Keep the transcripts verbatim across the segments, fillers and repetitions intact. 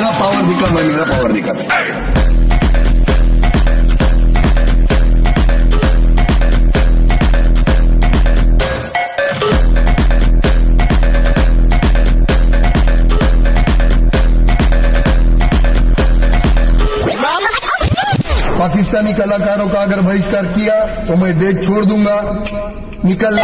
मेरा पावर दिखा, मैं मेरा पावर दिखा। पाकिस्तानी कलाकारों का अगर बहिष्कार किया तो मैं देश छोड़ दूंगा। निकल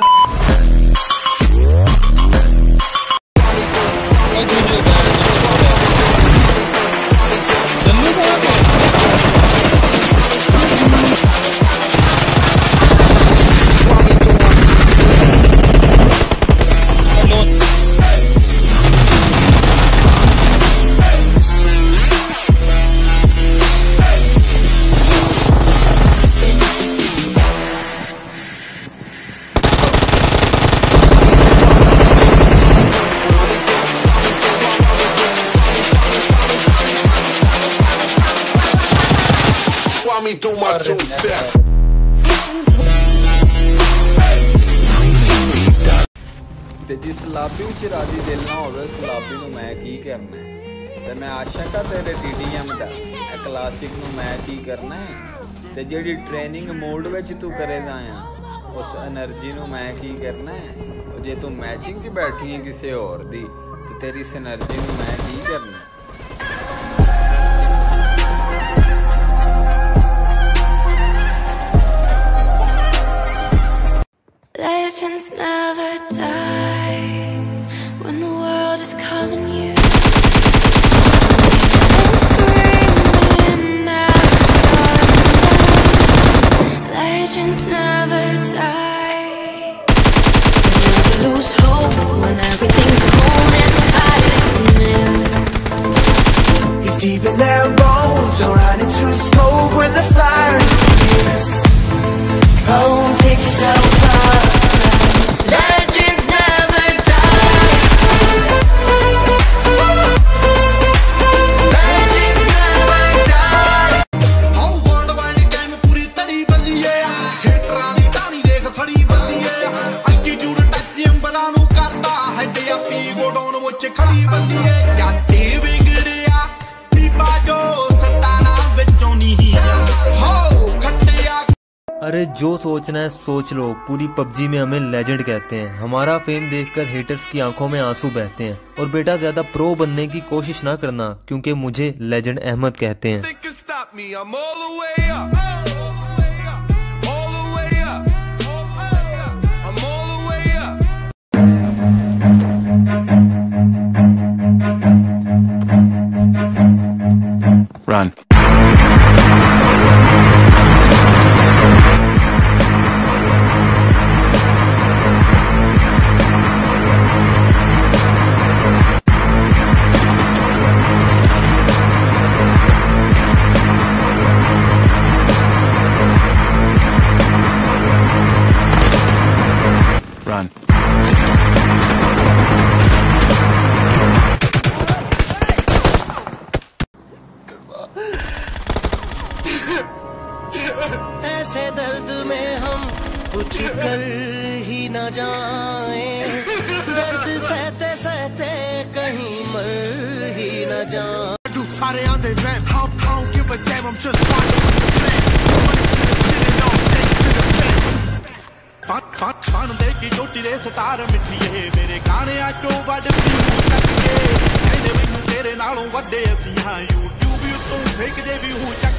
me do my two step। ਤੇ ਜਿਸ ਸਲਾਬੀ ਵਿੱਚ ਰਾਜੀ ਦਿਲ ਨਾ ਹੋਵੇ ਸਲਾਬੀ ਨੂੰ ਮੈਂ ਕੀ ਕਰਨਾ ਹੈ। ਤੇ ਮੈਂ ਆਸ਼ਾ ਤੇਰੇ ਡੀਡੀਐਮ ਦਾ ਇਹ ਕਲਾਸਿਕ ਨੂੰ ਮੈਂ ਕੀ ਕਰਨਾ ਹੈ। ਤੇ ਜਿਹੜੀ ਟ੍ਰੇਨਿੰਗ ਮੋਡ ਵਿੱਚ ਤੂੰ ਕਰੇਗਾ ਆ ਉਸ એનર્ਜੀ ਨੂੰ ਮੈਂ ਕੀ ਕਰਨਾ ਹੈ। ਉਹ ਜੇ ਤੂੰ ਮੈਚਿੰਗ 'ਚ ਬੈਠੀ ਹੈ ਕਿਸੇ ਹੋਰ ਦੀ ਤੇ ਤੇਰੀ ਇਸ એનર્ਜੀ ਨੂੰ ਮੈਂ ਕੀ ਕਰਨਾ ਹੈ। Legends never die when the world is calling you. I'm screaming out. Legends never die. Never lose hope when everything's cold and the fight is near. It's deep in their bones, don't run into smoke when the fire is near. Oh, pick yourself up. Legends never die. Legends never die. Oh, world wide game puri tadi balliye. Hateran di tani dekh sadi balliye. Attitude touch ambara nu karda. Head up go down woch khadi balliye. Ya te bigdiya pipa jo satana vichon nahi ho khattiya। अरे जो सोचना है सोच लो। पूरी PUBG में हमें legend कहते हैं। हमारा फेम देखकर हेटर्स की आंखों में आंसू बहते हैं। और बेटा ज्यादा प्रो बनने की कोशिश ना करना क्योंकि मुझे लेजेंड अहमद कहते हैं। Run। Run। ऐसे दर्द में हम कुछ कर ही न जाएं, दर्द सहते सहते कहीं मर ही न जाएं। सारे आंधे रैप, how I don't give a damn, I'm just watching the plan, running to the city, no take to the fan। पान पान पान दे की चोटी दे सितार मिठिए, मेरे गाने आचो वड व्यू चक के, कहने मैनू तेरे नालों वड्डे असीं हां, यूट्यूब उत्तों फेक दे व्यू।